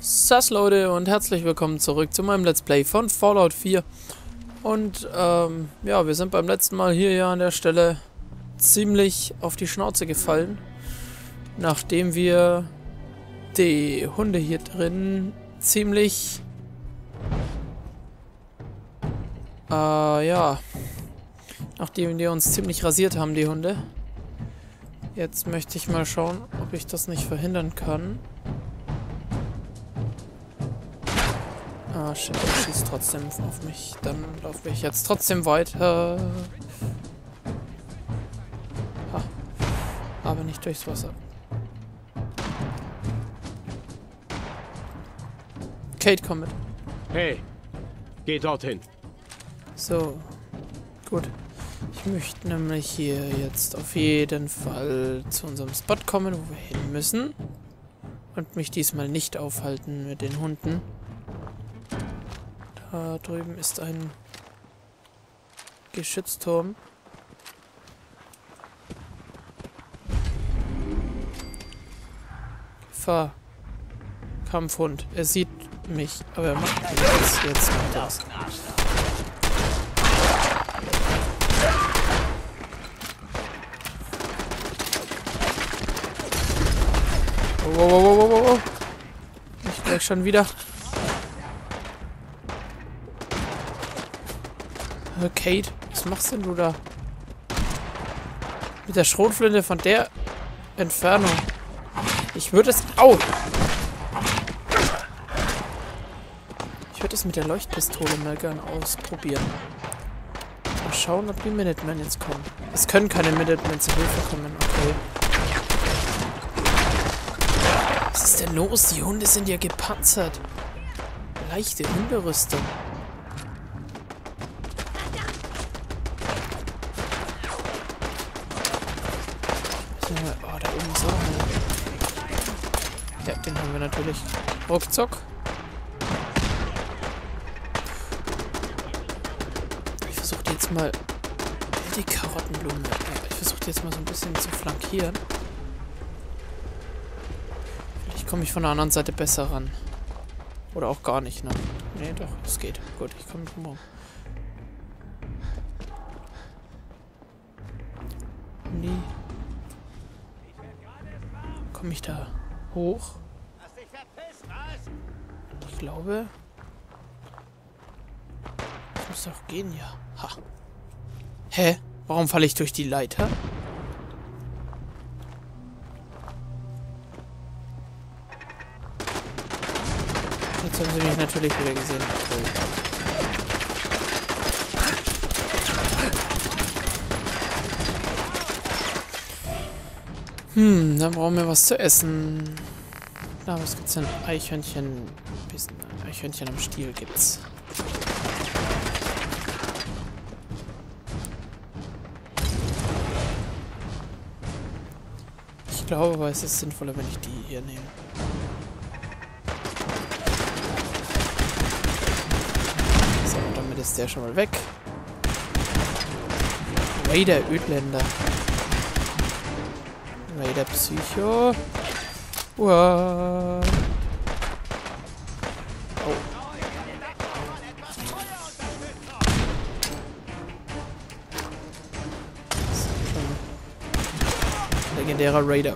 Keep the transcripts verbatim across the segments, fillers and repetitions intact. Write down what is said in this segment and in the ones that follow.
Sass Leute und herzlich willkommen zurück zu meinem Let's Play von Fallout vier. Und ähm, ja, wir sind beim letzten Mal hier ja an der Stelle ziemlich auf die Schnauze gefallen, nachdem wir die Hunde hier drin ziemlich äh, ja, nachdem die uns ziemlich rasiert haben, die Hunde. Jetzt möchte ich mal schauen, ob ich das nicht verhindern kann. Ah, shit, er schießt trotzdem auf mich. Dann laufe ich jetzt trotzdem weiter. Ha. Aber nicht durchs Wasser. Kate, komm mit. Hey, geh dorthin. So, gut. Ich möchte nämlich hier jetzt auf jeden Fall zu unserem Spot kommen, wo wir hin müssen. Und mich diesmal nicht aufhalten mit den Hunden. Da drüben ist ein Geschützturm. Gefahr. Kampfhund. Er sieht mich, aber er macht nichts. Jetzt kommt das. Oh, oh, oh, oh, oh, oh. Ich gleich schon wieder. Kate, was machst denn du da? Mit der Schrotflinte von der Entfernung. Ich würde es... Au! Ich würde es mit der Leuchtpistole mal gern ausprobieren. Mal schauen, ob die Minutemen jetzt kommen. Es können keine Minutemen zur Hilfe kommen, okay. Was ist denn los? Die Hunde sind ja gepanzert. Leichte Hunderüstung. Oh, da oben ist auch einer. Ja, den haben wir natürlich. Ruckzuck. Ich versuche jetzt mal die Karottenblume. Ich versuche jetzt mal so ein bisschen zu flankieren. Vielleicht komme ich von der anderen Seite besser ran. Oder auch gar nicht, ne? Ne, doch, es geht. Gut, ich komme drum rum. Nee. Komme ich da hoch? Ich glaube... Das muss doch gehen, ja. Ha. Hä? Warum falle ich durch die Leiter? Jetzt haben sie mich natürlich wieder gesehen. Hm, dann brauchen wir was zu essen. Na, was gibt's denn? Eichhörnchen. Ein bisschen Eichhörnchen am Stiel gibt's. Ich glaube aber, es ist sinnvoller, wenn ich die hier nehme. So, damit ist der schon mal weg. Raider Ödländer. Raider Psycho. Uah. Oh. Legendärer Raider.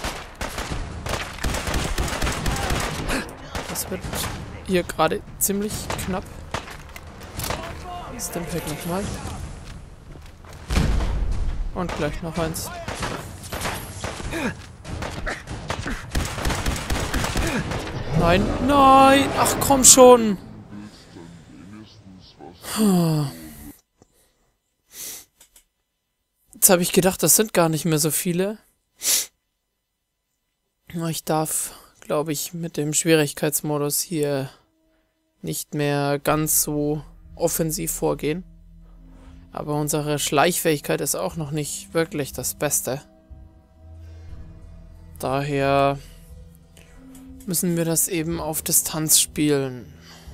Das wird hier gerade ziemlich knapp. Stimpack nochmal. Und gleich noch eins. Nein, nein! Ach komm schon! Jetzt habe ich gedacht, das sind gar nicht mehr so viele. Ich darf, glaube ich, mit dem Schwierigkeitsmodus hier nicht mehr ganz so offensiv vorgehen. Aber unsere Schleichfähigkeit ist auch noch nicht wirklich das Beste. Daher müssen wir das eben auf Distanz spielen.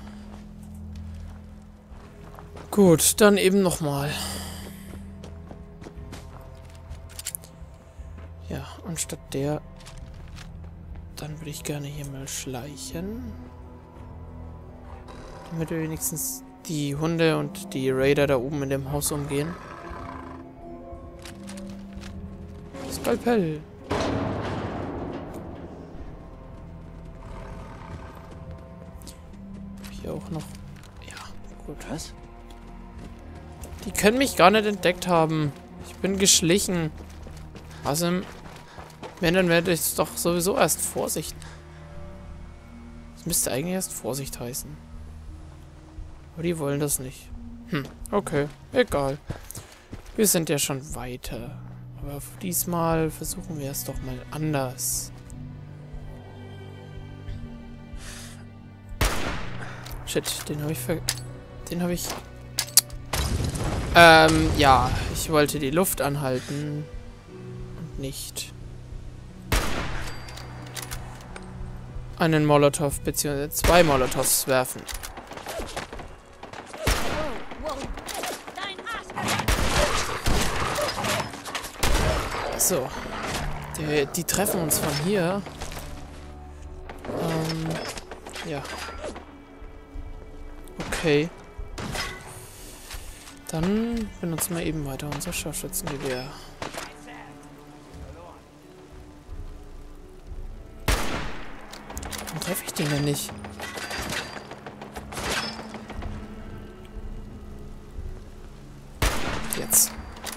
Gut, dann eben nochmal. Ja, anstatt der Dann würde ich gerne hier mal schleichen. Damit wir wenigstens die Hunde und die Raider da oben in dem Haus umgehen. Skalpell. Hier auch noch. Ja, gut. Was? Die können mich gar nicht entdeckt haben. Ich bin geschlichen. Also, wenn, dann werde ich doch sowieso erst Vorsicht. Das müsste eigentlich erst Vorsicht heißen. Aber die wollen das nicht. Hm, okay. Egal. Wir sind ja schon weiter. Aber diesmal versuchen wir es doch mal anders. Shit, den habe ich ver... Den habe ich... Ähm, ja. Ich wollte die Luft anhalten. Und nicht... einen Molotow, beziehungsweise zwei Molotows werfen. So. Die, die treffen uns von hier. Ähm, ja. Okay. Dann benutzen wir eben weiter unser Scharfschützengewehr. Warum treffe ich den denn nicht? Jetzt.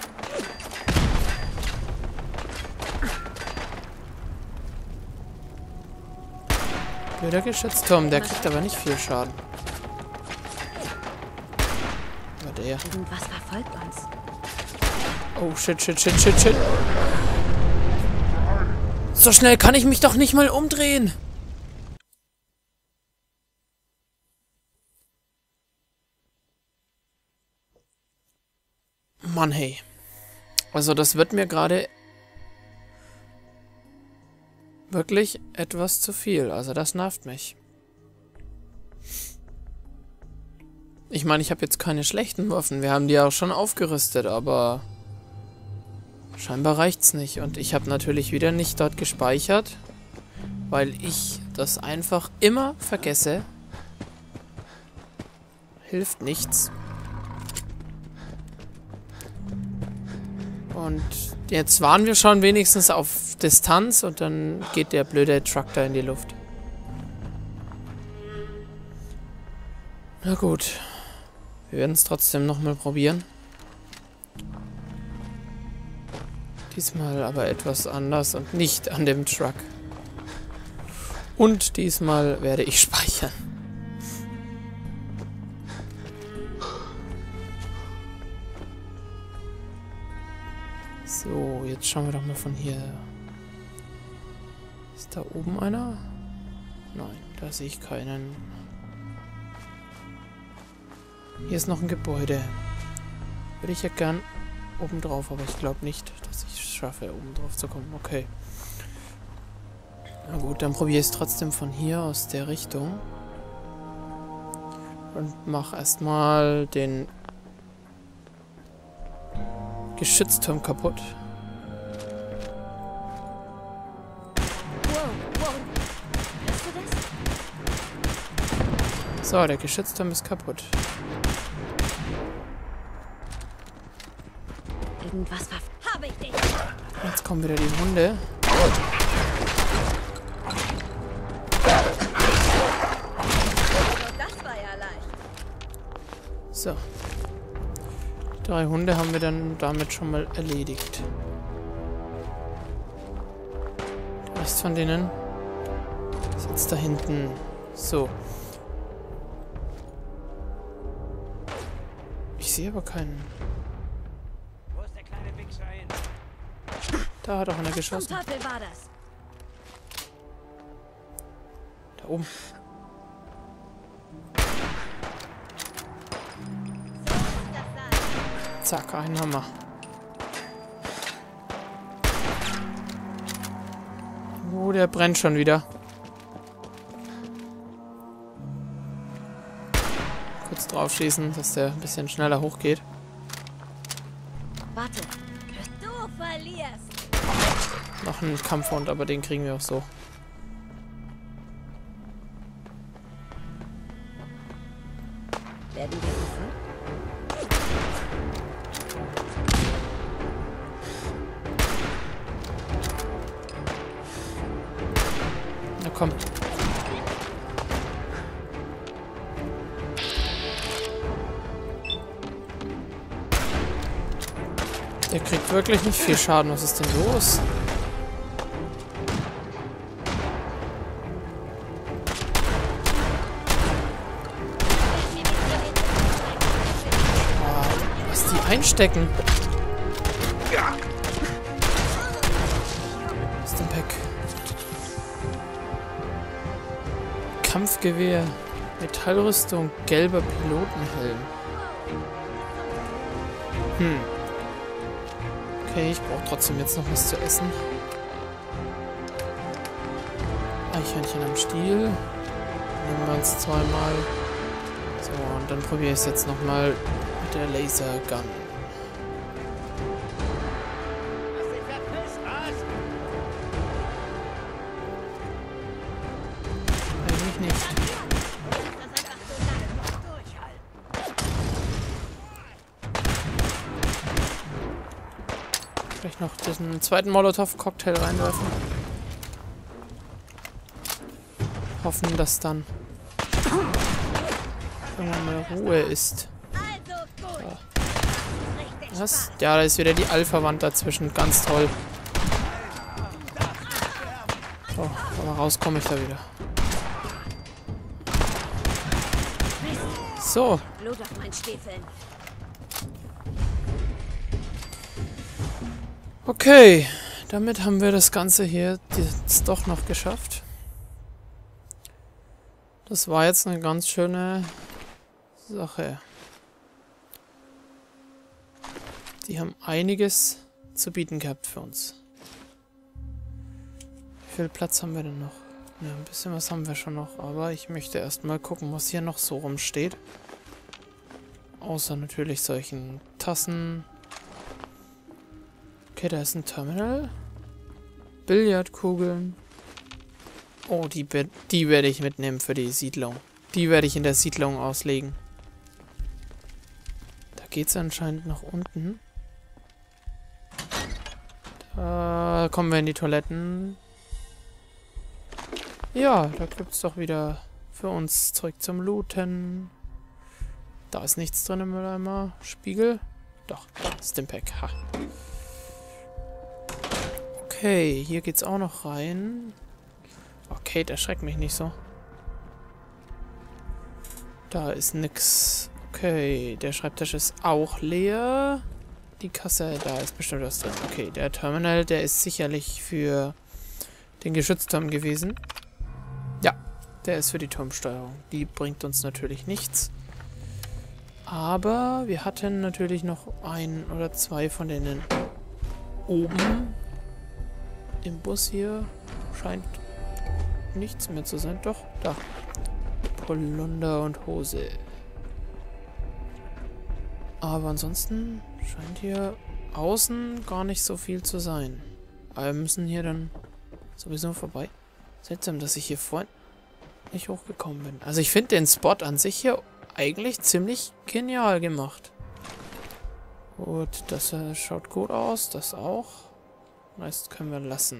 Blöder Geschützturm, der kriegt aber nicht viel Schaden. Aber der. Irgendwas verfolgt uns. Oh, shit, shit, shit, shit, shit. So schnell kann ich mich doch nicht mal umdrehen. Mann, hey. Also das wird mir gerade wirklich etwas zu viel. Also das nervt mich. Ich meine, ich habe jetzt keine schlechten Waffen. Wir haben die auch schon aufgerüstet, aber scheinbar reicht's nicht. Und ich habe natürlich wieder nicht dort gespeichert, weil ich das einfach immer vergesse. Hilft nichts. Und jetzt waren wir schon wenigstens auf Distanz und dann geht der blöde Truck da in die Luft. Na gut. Wir werden es trotzdem nochmal probieren. Diesmal aber etwas anders und nicht an dem Truck. Und diesmal werde ich speichern. So, jetzt schauen wir doch mal von hier. Ist da oben einer? Nein, da sehe ich keinen. Hier ist noch ein Gebäude. Würde ich ja gern oben drauf, aber ich glaube nicht, dass ich es schaffe, oben drauf zu kommen. Okay. Na gut, dann probiere ich es trotzdem von hier aus der Richtung. Und mache erstmal den Geschützturm kaputt. Wow, wow. Hörst du das? So, der Geschützturm ist kaputt. Irgendwas war... Habe ich dich! Jetzt kommen wieder die Hunde. Das war ja leicht. So. Drei Hunde haben wir dann damit schon mal erledigt. Der Rest von denen sitzt da hinten. So. Ich sehe aber keinen. Wo ist der kleine Wichser hin? Da hat auch einer Zum geschossen. Teufel war das. Da oben. Zack, ein Hammer. Oh, der brennt schon wieder. Kurz drauf schießen, dass der ein bisschen schneller hochgeht. Warte. Du verlierst. Noch ein Kampfhund, aber den kriegen wir auch so. Werden wir gefunden? Na komm. Der kriegt wirklich nicht viel Schaden. Was ist denn los? Oh, was die einstecken. Stimpack. Kampfgewehr. Metallrüstung. Gelber Pilotenhelm. Hm. Okay, ich brauche trotzdem jetzt noch was zu essen. Eichhörnchen am Stiel. Nehmen wir uns zweimal. So, und dann probiere ich es jetzt nochmal mit der Lasergun. Eigentlich nicht. Vielleicht noch diesen zweiten Molotow-Cocktail reinwerfen. Hoffen, dass dann irgendwann mal Ruhe ist. So. Was? Ja, da ist wieder die Alpha-Wand dazwischen. Ganz toll. So, aber raus komme ich da wieder. So. Blut auf meinen Stiefeln. Okay, damit haben wir das Ganze hier jetzt doch noch geschafft. Das war jetzt eine ganz schöne Sache. Die haben einiges zu bieten gehabt für uns. Wie viel Platz haben wir denn noch? Ja, ein bisschen was haben wir schon noch, aber ich möchte erstmal gucken, was hier noch so rumsteht. Außer natürlich solchen Tassen. Okay, da ist ein Terminal. Billardkugeln. Oh, die, die werde ich mitnehmen für die Siedlung. Die werde ich in der Siedlung auslegen. Da geht es anscheinend nach unten. Da kommen wir in die Toiletten. Ja, da gibt es doch wieder für uns zurück zum Looten. Da ist nichts drin im Mülleimer. Spiegel? Doch, Stimpack. Ha. Okay, hier geht's auch noch rein. Okay, der erschreckt mich nicht so. Da ist nix. Okay, der Schreibtisch ist auch leer. Die Kasse, da ist bestimmt was drin. Okay, der Terminal, der ist sicherlich für den Geschützturm gewesen. Ja, der ist für die Turmsteuerung. Die bringt uns natürlich nichts. Aber wir hatten natürlich noch ein oder zwei von denen oben. Im Bus hier scheint nichts mehr zu sein. Doch, da. Polunder und Hose. Aber ansonsten scheint hier außen gar nicht so viel zu sein. Aber wir müssen hier dann sowieso vorbei. Seltsam, dass ich hier vorhin nicht hochgekommen bin. Also ich finde den Spot an sich hier eigentlich ziemlich genial gemacht. Gut, das äh, schaut gut aus. Das auch. Rest können wir lassen.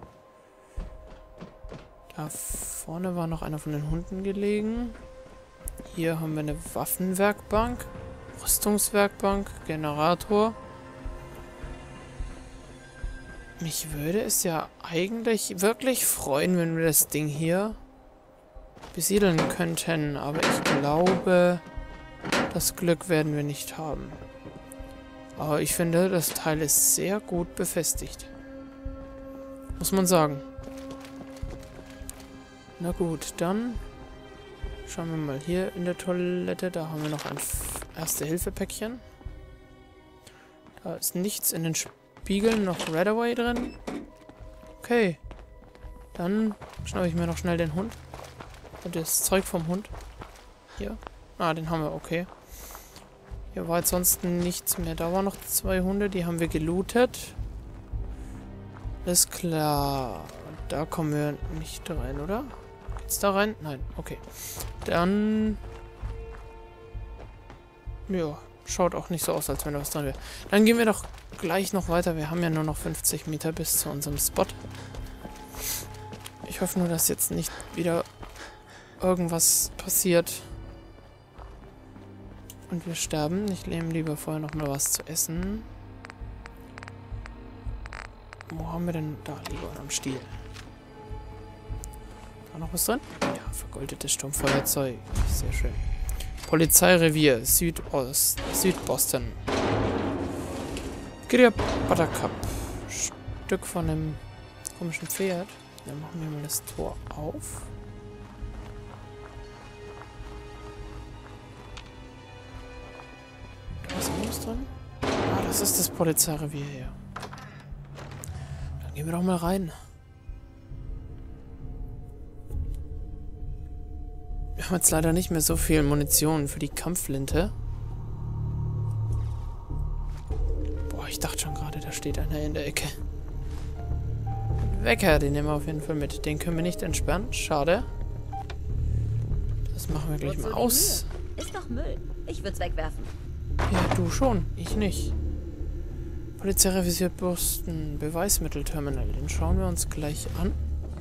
Da vorne war noch einer von den Hunden gelegen. Hier haben wir eine Waffenwerkbank. Rüstungswerkbank. Generator. Mich würde es ja eigentlich wirklich freuen, wenn wir das Ding hier besiedeln könnten. Aber ich glaube, das Glück werden wir nicht haben. Aber ich finde, das Teil ist sehr gut befestigt. Muss man sagen. Na gut, dann schauen wir mal hier in der Toilette. Da haben wir noch ein Erste-Hilfe-Päckchen. Da ist nichts in den Spiegeln, noch Redaway drin. Okay. Dann schnappe ich mir noch schnell den Hund. Und das Zeug vom Hund. Hier. Ah, den haben wir, okay. Hier war jetzt sonst nichts mehr. Da waren noch zwei Hunde, die haben wir gelootet. Ist klar. Da kommen wir nicht rein, oder? Geht's da rein? Nein, okay. Dann Ja, schaut auch nicht so aus, als wenn da was dran wäre. Dann gehen wir doch gleich noch weiter. Wir haben ja nur noch fünfzig Meter bis zu unserem Spot. Ich hoffe nur, dass jetzt nicht wieder irgendwas passiert. Und wir sterben. Ich nehme lieber vorher noch mal was zu essen. Wo haben wir denn da lieber am Stiel? Da noch was drin? Ja, vergoldetes Sturmfeuerzeug. Sehr schön. Polizeirevier, Südost, Südboston. Gideon Buttercup. Stück von einem komischen Pferd. Dann machen wir mal das Tor auf. Da ist irgendwas drin. Ah, das ist das Polizeirevier hier. Dann gehen wir doch mal rein. Wir haben jetzt leider nicht mehr so viel Munition für die Kampfflinte. Boah, ich dachte schon gerade, da steht einer in der Ecke. Wecker, den nehmen wir auf jeden Fall mit. Den können wir nicht entsperren. Schade. Das machen wir gleich mal aus. Ist doch Müll. Ich würde es wegwerfen. Ja, du schon. Ich nicht. Polizei revisiert Boston. Beweismittelterminal. Den schauen wir uns gleich an.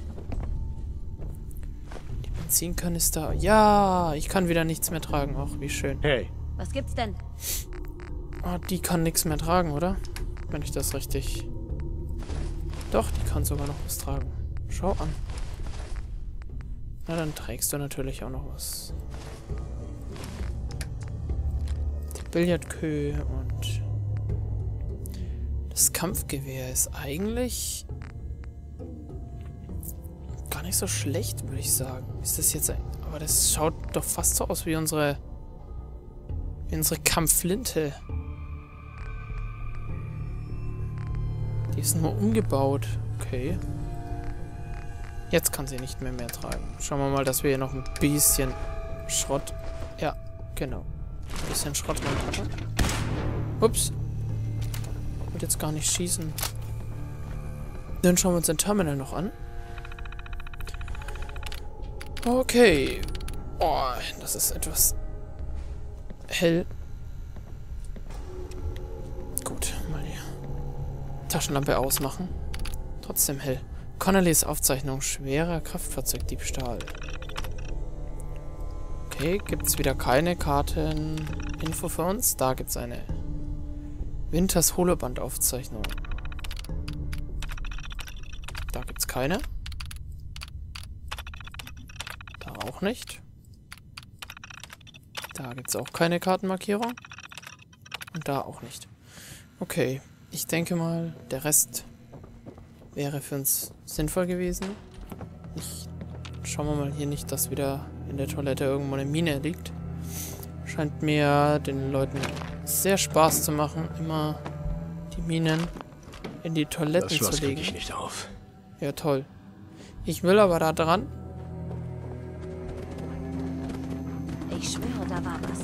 Die Benzinkanister. Ja, ich kann wieder nichts mehr tragen. Ach, wie schön. Hey, Was gibt's denn? Ah, die kann nichts mehr tragen, oder? Wenn ich das richtig... Doch, die kann sogar noch was tragen. Schau an. Na, dann trägst du natürlich auch noch was. Die Billardkö und... Das Kampfgewehr ist eigentlich... gar nicht so schlecht, würde ich sagen. Ist das jetzt ein... Aber das schaut doch fast so aus wie unsere... wie unsere Kampfflinte. Die ist nur umgebaut. Okay. Jetzt kann sie nicht mehr mehr tragen. Schauen wir mal, dass wir hier noch ein bisschen Schrott... Ja, genau. Ein bisschen Schrott reinpacken. Ups. Ich wollte jetzt gar nicht schießen. Dann schauen wir uns den Terminal noch an. Okay. Oh, das ist etwas hell. Gut, mal die Taschenlampe ausmachen. Trotzdem hell. Connellys Aufzeichnung. Schwerer Kraftfahrzeugdiebstahl. Okay, gibt es wieder keine Karteninfo für uns? Da gibt es eine. Winters Holobandaufzeichnung. Da gibt es keine. Da auch nicht. Da gibt es auch keine Kartenmarkierung. Und da auch nicht. Okay, ich denke mal, der Rest wäre für uns sinnvoll gewesen. Ich schauen wir mal hier nicht, dass wieder in der Toilette irgendwo eine Mine liegt. Scheint mir den Leuten sehr Spaß zu machen, immer die Minen in die Toiletten das Schloss zu legen. krieg ich nicht auf. Ja, toll. Ich will aber da dran. Ich schwöre, da war was.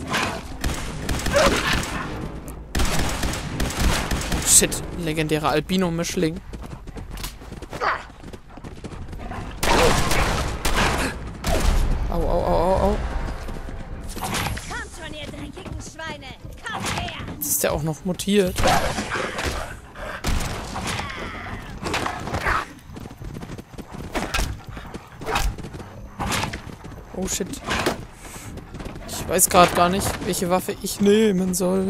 Oh, shit, legendärer Albino-Mischling. Au, au, au, au, au. Kommt schon, ihr dreckigen Schweine! Kommt her! Jetzt ist der auch noch mutiert. Oh shit. Ich weiß gerade gar nicht, welche Waffe ich nehmen soll.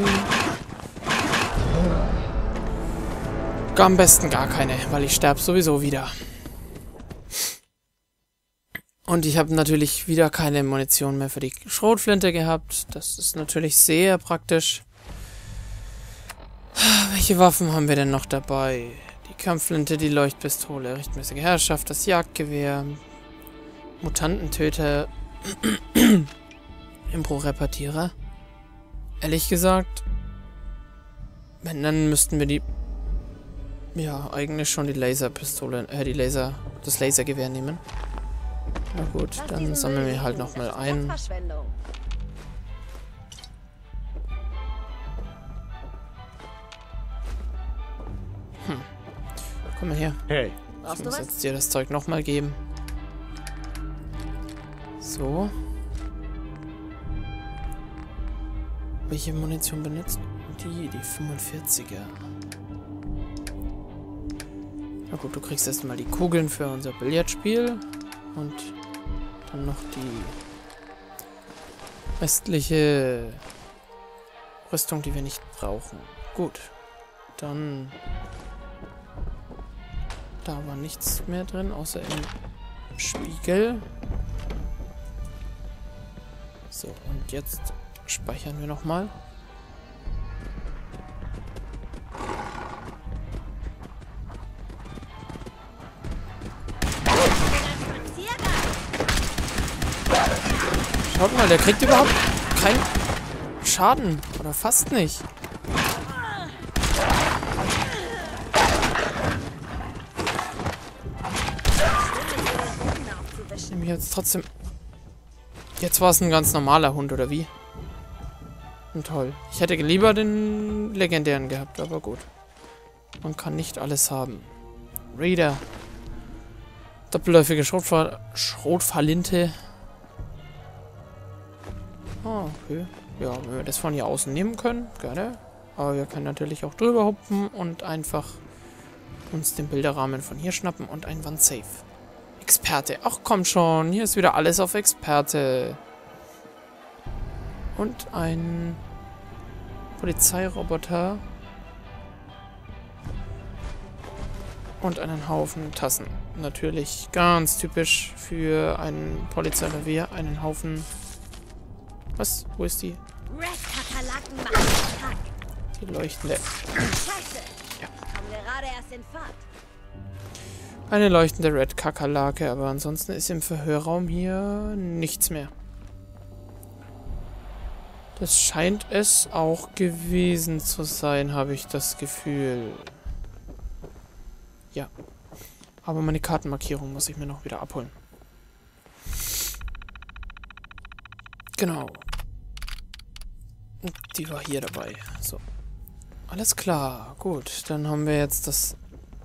Am besten gar keine, weil ich sterbe sowieso wieder. Und ich habe natürlich wieder keine Munition mehr für die Schrotflinte gehabt. Das ist natürlich sehr praktisch. Welche Waffen haben wir denn noch dabei? Die Kampfflinte, die Leuchtpistole, rechtmäßige Herrschaft, das Jagdgewehr, Mutantentöter, Impro-Repartierer. Ehrlich gesagt, wenn, dann müssten wir die... Ja, eigentlich schon die Laserpistole, äh, die Laser... das Lasergewehr nehmen. Na gut, Lass dann diesen sammeln Müll wir halt liegen. nochmal Das ist ein. Verschwendung. Komm mal her. Hey, Ich Brauchst du muss was? jetzt dir das Zeug nochmal geben. So. Welche Munition benutzt? Die, die fünfundvierziger. Na gut, du kriegst erstmal die Kugeln für unser Billardspiel. Und dann noch die restliche Rüstung, die wir nicht brauchen. Gut. Dann... Da war nichts mehr drin, außer im Spiegel. So, und jetzt speichern wir nochmal. Schaut mal, der kriegt überhaupt keinen Schaden. Oder fast nicht. Ich nehme jetzt trotzdem... Jetzt war es ein ganz normaler Hund, oder wie? Und toll. Ich hätte lieber den legendären gehabt, aber gut. Man kann nicht alles haben. Raider. Doppelläufige Schrotfa Schrotflinte. Ah, okay. Ja, wenn wir das von hier außen nehmen können, gerne. Aber wir können natürlich auch drüber hupfen und einfach uns den Bilderrahmen von hier schnappen und ein Wandsafe. Experte. Ach komm schon, hier ist wieder alles auf Experte. Und ein Polizeiroboter. Und einen Haufen Tassen. Natürlich ganz typisch für ein Polizeirevier. Einen Haufen... Was? Wo ist die? Red-Kakerlaken machen Kack. Die leuchtende. Scheiße. Ja. Kommen gerade erst in Fahrt. Eine leuchtende Red-Kakerlake, aber ansonsten ist im Verhörraum hier nichts mehr. Das scheint es auch gewesen zu sein, habe ich das Gefühl. Ja. Aber meine Kartenmarkierung muss ich mir noch wieder abholen. Genau. Die war hier dabei. So. Alles klar. Gut. Dann haben wir jetzt das...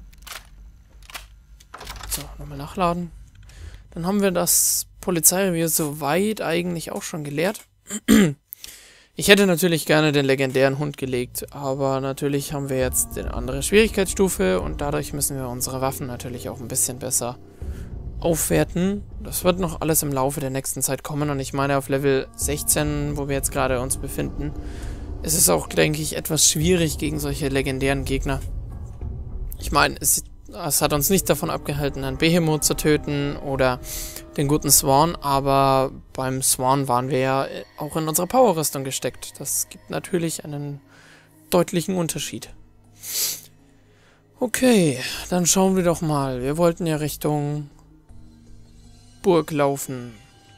So, nochmal nachladen. Dann haben wir das Polizeirevier soweit eigentlich auch schon geleert. Ich hätte natürlich gerne den legendären Hund gelegt, aber natürlich haben wir jetzt eine andere Schwierigkeitsstufe und dadurch müssen wir unsere Waffen natürlich auch ein bisschen besser aufwerten. Das wird noch alles im Laufe der nächsten Zeit kommen und ich meine auf Level sechzehn, wo wir jetzt gerade uns befinden, ist es auch, denke ich, etwas schwierig gegen solche legendären Gegner. Ich meine, es, es hat uns nicht davon abgehalten, einen Behemoth zu töten oder den guten Swan, aber beim Swan waren wir ja auch in unserer Powerrüstung gesteckt. Das gibt natürlich einen deutlichen Unterschied. Okay, dann schauen wir doch mal. Wir wollten ja Richtung Burg laufen.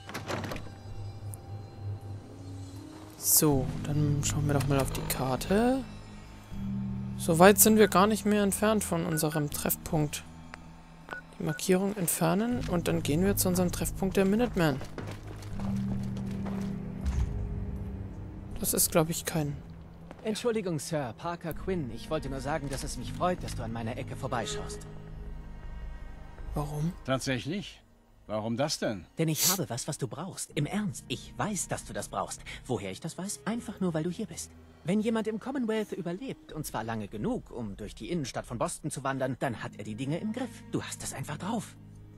So, dann schauen wir doch mal auf die Karte. So weit sind wir gar nicht mehr entfernt von unserem Treffpunkt. Die Markierung entfernen und dann gehen wir zu unserem Treffpunkt der Minutemen. Das ist, glaube ich, kein... Entschuldigung, Sir, Parker Quinn. Ich wollte nur sagen, dass es mich freut, dass du an meiner Ecke vorbeischaust. Warum? Tatsächlich? Warum das denn? Denn ich habe was, was du brauchst. Im Ernst, ich weiß, dass du das brauchst. Woher ich das weiß? Einfach nur, weil du hier bist. Wenn jemand im Commonwealth überlebt, und zwar lange genug, um durch die Innenstadt von Boston zu wandern, dann hat er die Dinge im Griff. Du hast es einfach drauf.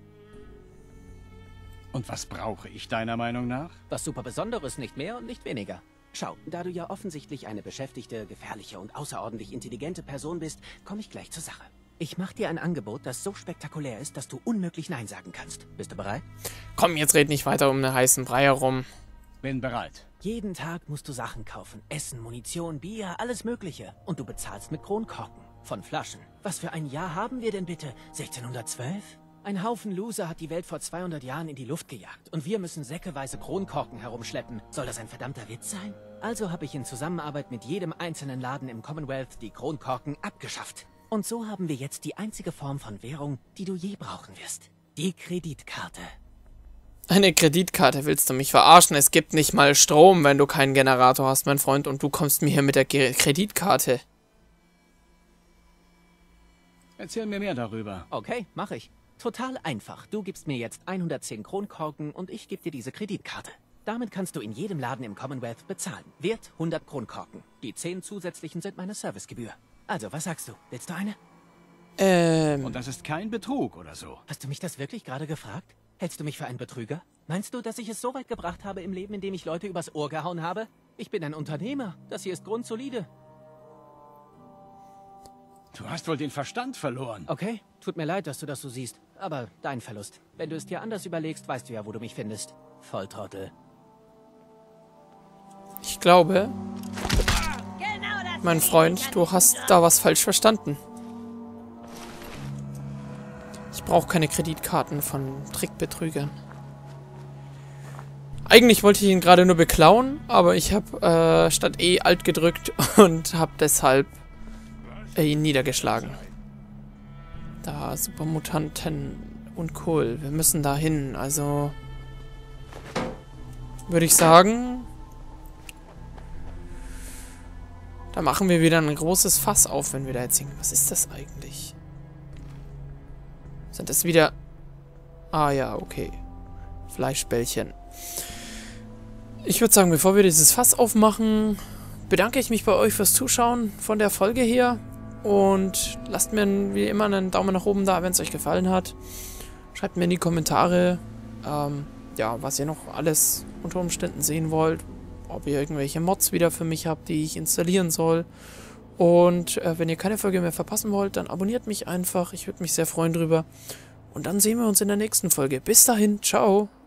Und was brauche ich deiner Meinung nach? Was super Besonderes, nicht mehr und nicht weniger. Schau, da du ja offensichtlich eine beschäftigte, gefährliche und außerordentlich intelligente Person bist, komme ich gleich zur Sache. Ich mache dir ein Angebot, das so spektakulär ist, dass du unmöglich Nein sagen kannst. Bist du bereit? Komm, jetzt red nicht weiter um einen heißen Brei herum. Bin bereit. Jeden Tag musst du Sachen kaufen. Essen, Munition, Bier, alles Mögliche. Und du bezahlst mit Kronkorken. Von Flaschen. Was für ein Jahr haben wir denn bitte? sechzehnhundertzwölf? Ein Haufen Loser hat die Welt vor zweihundert Jahren in die Luft gejagt. Und wir müssen säckeweise Kronkorken herumschleppen. Soll das ein verdammter Witz sein? Also habe ich in Zusammenarbeit mit jedem einzelnen Laden im Commonwealth die Kronkorken abgeschafft. Und so haben wir jetzt die einzige Form von Währung, die du je brauchen wirst. Die Kreditkarte. Eine Kreditkarte, willst du mich verarschen? Es gibt nicht mal Strom, wenn du keinen Generator hast, mein Freund, und du kommst mir hier mit der Ge- Kreditkarte. Erzähl mir mehr darüber. Okay, mache ich. Total einfach. Du gibst mir jetzt hundertzehn Kronkorken und ich gebe dir diese Kreditkarte. Damit kannst du in jedem Laden im Commonwealth bezahlen. Wert hundert Kronkorken. Die zehn zusätzlichen sind meine Servicegebühr. Also, was sagst du? Willst du eine? Ähm... Und das ist kein Betrug oder so. Hast du mich das wirklich gerade gefragt? Hältst du mich für einen Betrüger? Meinst du, dass ich es so weit gebracht habe im Leben, indem ich Leute übers Ohr gehauen habe? Ich bin ein Unternehmer. Das hier ist grundsolide. Du hast wohl den Verstand verloren. Okay, tut mir leid, dass du das so siehst. Aber dein Verlust. Wenn du es dir anders überlegst, weißt du ja, wo du mich findest. Volltrottel. Ich glaube, Genau das mein will ich Freund, nicht du an hast diesem da was falsch verstanden. Ich brauche keine Kreditkarten von Trickbetrügern. Eigentlich wollte ich ihn gerade nur beklauen, aber ich habe äh, statt E Alt gedrückt und habe deshalb äh, ihn niedergeschlagen. Da, Supermutanten und cool. Wir müssen da hin, also würde ich sagen, da machen wir wieder ein großes Fass auf, wenn wir da jetzt hingehen. Was ist das eigentlich? Sind das wieder... Ah ja, okay. Fleischbällchen. Ich würde sagen, bevor wir dieses Fass aufmachen, bedanke ich mich bei euch fürs Zuschauen von der Folge hier. Und lasst mir wie immer einen Daumen nach oben da, wenn es euch gefallen hat. Schreibt mir in die Kommentare, ähm, ja, was ihr noch alles unter Umständen sehen wollt. Ob ihr irgendwelche Mods wieder für mich habt, die ich installieren soll. Und äh, wenn ihr keine Folge mehr verpassen wollt, dann abonniert mich einfach. Ich würde mich sehr freuen drüber. Und dann sehen wir uns in der nächsten Folge. Bis dahin, ciao.